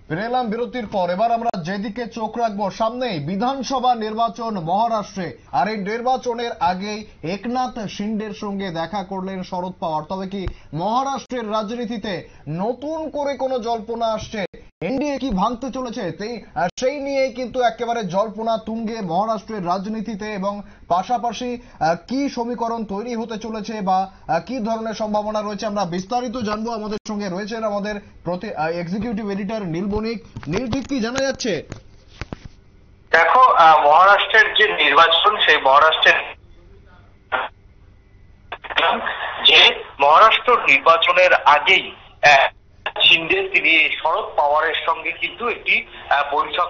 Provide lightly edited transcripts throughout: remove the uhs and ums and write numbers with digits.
ফিরে এলাম বিরতির পর। এবার আমরা যেদিকে চোখ রাখবো, সামনেই বিধানসভা নির্বাচন মহারাষ্ট্রে, আর এই নির্বাচনের আগেই একনাথ শিন্ডের সঙ্গে দেখা করলেন শরদ পাওয়ার। তবে কি মহারাষ্ট্রের রাজনীতিতে নতুন করে কোনো জল্পনা আসছে? এনডিএ কি ভাঙতে চলেছে? সেই নিয়েই কিন্তু একেবারে জল্পনা তুঙ্গে মহারাষ্ট্রের রাজনীতিতে, এবং পাশাপাশি কি সমীকরণ তৈরি হতে চলেছে বা কি ধরনের সম্ভাবনা রয়েছে আমরা বিস্তারিত জানবো। আমাদের সঙ্গে রয়েছেন আমাদের এক্সিকিউটিভ এডিটর নীল বণিক। নীল, ঠিক কি জানা যাচ্ছে? দেখো, মহারাষ্ট্রের যে নির্বাচন, সেই মহারাষ্ট্রের যে মহারাষ্ট্র নির্বাচনের আগেই শিন্ডে তিনি শরদ পাওয়ারের সঙ্গে কিন্তু একটি বৈঠক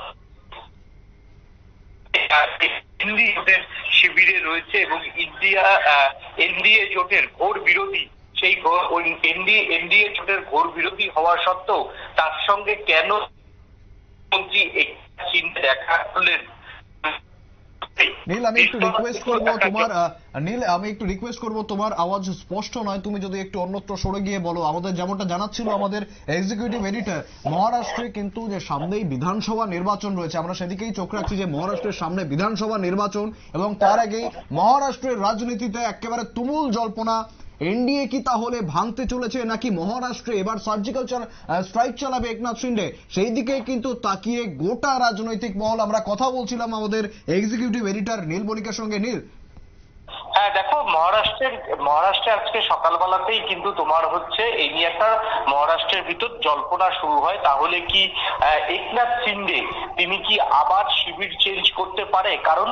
হিন্দি জোটের শিবিরে রয়েছে, এবং এনডিএ জোটের ঘোর বিরোধী, সেই এনডিএ জোটের ঘোর বিরোধী হওয়া সত্ত্বেও তার সঙ্গে কেন মন্ত্রী দেখা করলেন। নীল, আমি একটু রিকোয়েস্ট করবো তোমার আওয়াজ স্পষ্ট নয়, তুমি যদি একটু অন্যত্র সরে গিয়ে বলো। আমাদের যেমনটা জানাচ্ছিল আমাদের এক্সিকিউটিভ এডিটর, মহারাষ্ট্রে কিন্তু যে সামনেই বিধানসভা নির্বাচন রয়েছে, আমরা সেদিকেই চোখ রাখছি যে মহারাষ্ট্রের সামনে বিধানসভা নির্বাচন, এবং তার আগেই মহারাষ্ট্রের রাজনীতিতে একেবারে তুমুল জল্পনা। এনডিএ কি তাহলে ভাঙতে চলেছে, নাকি মহারাষ্ট্রে এবার সার্জিক্যাল স্ট্রাইক চালাবে একনাথ শিন্ডে? সেই দিকে কিন্তু তাকিয়ে গোটা রাজনৈতিক মহল। আমরা কথা বলছিলাম আমাদের এক্সিকিউটিভ এডিটর নীল বণিকের সঙ্গে। নীল, হ্যাঁ দেখো, মহারাষ্ট্রে আজকে সকালবেলাতেই কিন্তু তোমার হচ্ছে এই নিয়ে একটা মহারাষ্ট্রের ভিতর জল্পনা শুরু হয়। তাহলে কি একনাথ শিন্ডে তিনি কি আবার শিবির চেঞ্জ করতে পারে? কারণ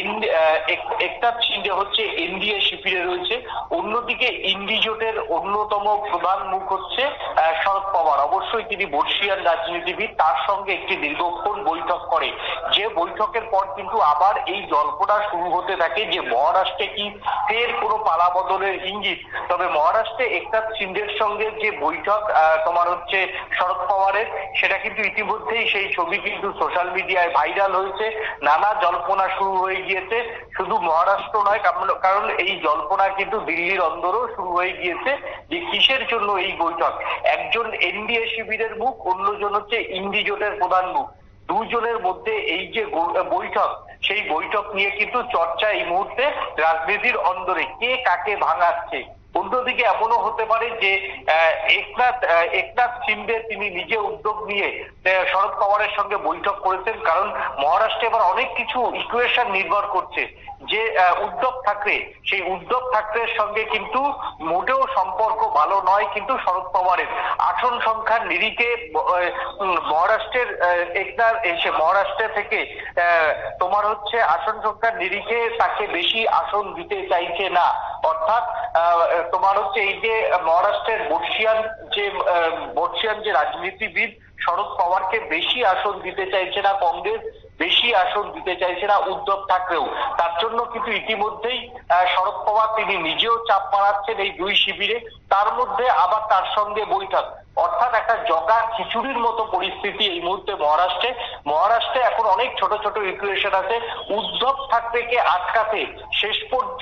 একনাথ শিন্ডে হচ্ছে এনডিএ শিবিরে রয়েছে, অন্যদিকে ইন্ডি জোটের অন্যতম প্রধান মুখ হচ্ছে শরদ পাওয়ার। অবশ্যই তিনি বর্ষীয়ান রাজনীতিবিদ, তার সঙ্গে একটি দীর্ঘক্ষণ বৈঠক করে, যে বৈঠকের পর কিন্তু আবার এই জল্পনা শুরু হতে থাকে যে মহারাষ্ট্রে কি ফের কোনো পালাবদলের ইঙ্গিত। তবে মহারাষ্ট্রে একনাথ শিন্ডের সঙ্গে যে বৈঠক তোমার হচ্ছে শরদ পাওয়ারের, সেটা কিন্তু ইতিমধ্যেই সেই ছবি কিন্তু সোশ্যাল মিডিয়ায় ভাইরাল হয়েছে, নানা জল্পনা শুরু হয়ে গিয়েছে। শুধু মহারাষ্ট্র নয়, কারণ এই জল্পনা কিন্তু দিল্লির অন্দরও শুরু হয়ে গিয়েছে যে কিসের জন্য এই বৈঠক। একজন এনডিএ শিবিরের মুখ, অন্যজন হচ্ছে ইন্ডি জোটের প্রধান মুখ, দুজনের মধ্যে এই যে বৈঠক, সেই বৈঠক নিয়ে কিন্তু চর্চা এই মুহূর্তে রাজনীতির অন্দরে, কে কাকে ভাঙাচ্ছে। অন্যদিকে এমনও হতে পারে যে একনাথ শিন্ডে তিনি নিজে উদ্যোগ নিয়ে শরদ পাওয়ারের সঙ্গে বৈঠক করেছেন, কারণ মহারাষ্ট্রে এবার অনেক কিছু ইকুয়েশন নির্ভর করছে। যে উদ্ধব ঠাকরে, সেই উদ্ধব ঠাকরের সঙ্গে কিন্তু মোটেও সম্পর্ক ভালো নয় কিন্তু শরদ পাওয়ারের। আসন সংখ্যার নিরিখে মহারাষ্ট্রের মহারাষ্ট্র থেকে তোমার হচ্ছে আসন সংখ্যার নিরিখে তাকে বেশি আসন দিতে চাইছে না। অর্থাৎ তোমার হচ্ছে এই যে মহারাষ্ট্রের বর্ষীয়ান যে রাজনীতিবিদ শরদ পাওয়ারকে বেশি আসন দিতে চাইছে না কংগ্রেস, বেশি আসন দিতে চাইছে না উদ্ধব ঠাকরেও। তার জন্য কিন্তু ইতিমধ্যেই শরদ পাওয়ার তিনি নিজেও চাপ মারাচ্ছেন এই দুই শিবিরে, তার মধ্যে আবার তার সঙ্গে বৈঠক। অর্থাৎ একটা জগা খিচুড়ির মতো পরিস্থিতি এই মুহূর্তে মহারাষ্ট্রে এখন অনেক ছোট ছোট ইকুয়েশন আছে। উদ্ধব ঠাকরেকে আটকাতে শেষ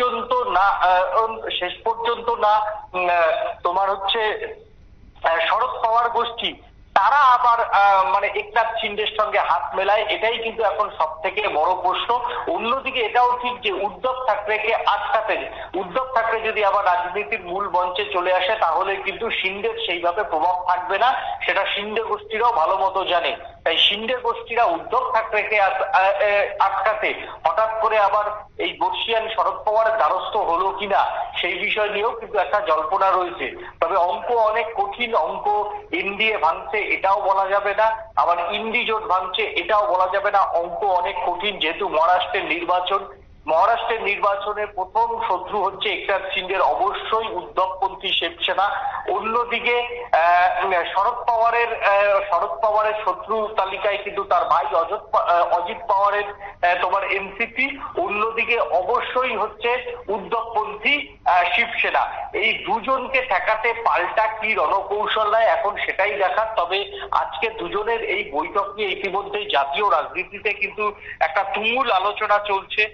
পর্যন্ত না তোমার হচ্ছে শরদ পাওয়ার গোষ্ঠী, তারা আবার মানে একনাথ শিন্ডের সঙ্গে হাত মেলায়, এটাই কিন্তু এখন সব থেকে বড় প্রশ্ন। অন্যদিকে এটাও ঠিক যে উদ্ধব ঠাকরেকে আটকাতেন, উদ্ধব ঠাকরে যদি আবার রাজনীতির মূল মঞ্চে চলে আসে, তাহলে কিন্তু শিন্ডের সেইভাবে প্রভাব থাকবে না, সেটা শিন্ডে গোষ্ঠীরাও ভালো মতো জানে। তাই শিন্ডে গোষ্ঠীরা উদ্ধব ঠাকরেকে আটকাতে হঠাৎ করে আবার এই বর্ষীয়ান শরদ পাওয়ারের দ্বারস্থ হলো কিনা, সেই বিষয় নিয়েও কিন্তু একটা জল্পনা রয়েছে। তবে অঙ্ক অনেক কঠিন, অঙ্ক এনডিএ ভাঙছে এটাও বলা যাবে না, আবার ইন্ডি জোট ভাঙছে এটাও বলা যাবে না। অঙ্ক অনেক কঠিন, যেহেতু মহারাষ্ট্রের নির্বাচনের প্রথম শত্রু হচ্ছে একনাথ শিন্ডের অবশ্যই উদ্ধবপন্থী শিবসেনা। অন্যদিকে শরদ পাওয়ারের শত্রু তালিকায় কিন্তু তার ভাই অজিত পাওয়ারের তোমার এনসিপি, অন্যদিকে অবশ্যই হচ্ছে উদ্ধবপন্থী শিবসেনা। এই দুজনকে ঠেকাতে পাল্টা কি রণকৌশল নেয় এখন সেটাই দেখার। তবে আজকে দুজনের এই বৈঠক নিয়ে ইতিমধ্যেই জাতীয় রাজনীতিতে কিন্তু একটা তুমুল আলোচনা চলছে, এবং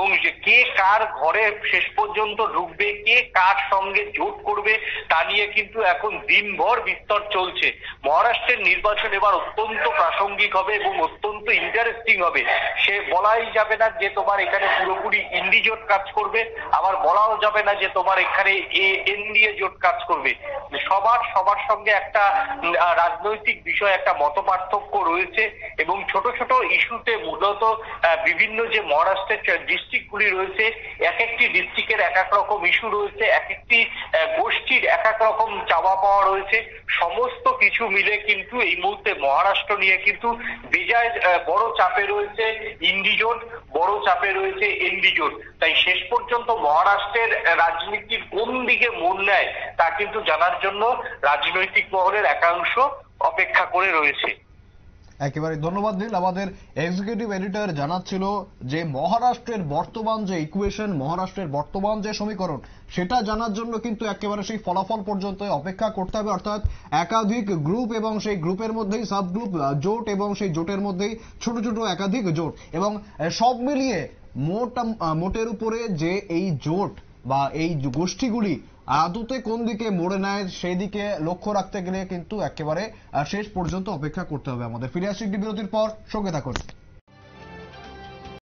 এবং যে কে কার ঘরে শেষ পর্যন্ত ঢুকবে, কে কার সঙ্গে জোট করবে তা নিয়ে কিন্তু এখন দিনভর বিস্তর চলছে। মহারাষ্ট্রের নির্বাচন এবার অত্যন্ত প্রাসঙ্গিক হবে এবং অত্যন্ত ইন্টারেস্টিং হবে। সে বলাই যাবে না যে তোমার এখানে পুরোপুরি ইন্ডি জোট কাজ করবে, আবার বলাও যাবে না যে তোমার এখানে এনডিএ জোট কাজ করবে। সবার সঙ্গে একটা রাজনৈতিক বিষয়, একটা মত পার্থক্য রয়েছে এবং ছোট ছোট ইস্যুতে মূলত বিভিন্ন যে মহারাষ্ট্রের ডিস্ট্রিক্টগুলি রয়েছে, এক একটি ডিস্ট্রিক্টের এক এক রকম ইস্যু রয়েছে, এক একটি গোষ্ঠীর এক এক রকম চাওয়া পাওয়া রয়েছে। সমস্ত কিছু মিলে কিন্তু এই মুহূর্তে মহারাষ্ট্র নিয়ে কিন্তু বেজায় বড় চাপে রয়েছে ইন্ডি জোট, বড় চাপে রয়েছে এনডি জোট। তাই শেষ পর্যন্ত মহারাষ্ট্রের রাজনীতির কোন দিকে মোড় নেয় তা কিন্তু জানার জন্য রাজনৈতিক মহলের একাংশ অপেক্ষা করে রয়েছে। একেবারে ধন্যবাদ নীল। আমাদের এক্সিকিউটিভ এডিটর জানাচ্ছিল যে মহারাষ্ট্রের বর্তমান যে ইকুয়েশন, মহারাষ্ট্রের বর্তমান যে সমীকরণ, সেটা জানার জন্য কিন্তু একেবারে সেই ফলাফল পর্যন্ত অপেক্ষা করতে হবে। অর্থাৎ একাধিক গ্রুপ এবং সেই গ্রুপের মধ্যেই সাব গ্রুপ জোট এবং সেই জোটের মধ্যেই ছোট ছোট একাধিক জোট এবং সব মিলিয়ে মোটের উপরে যে এই জোট বা এই গোষ্ঠীগুলি আদতে কোন দিকে মোড়ে নেয় সেই দিকে লক্ষ্য রাখতে গেলে কিন্তু একেবারে শেষ পর্যন্ত অপেক্ষা করতে হবে আমাদের। ফিরে আসছি একটি বিরতির পর, সঙ্গে থাকুন।